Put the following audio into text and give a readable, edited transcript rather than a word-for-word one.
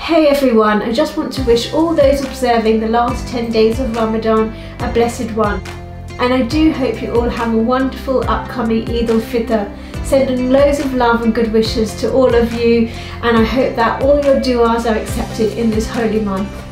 Hey everyone, I just want to wish all those observing the last 10 days of Ramadan a blessed one. And I do hope you all have a wonderful upcoming Eid al-Fitr. Sending loads of love and good wishes to all of you, and I hope that all your du'as are accepted in this holy month.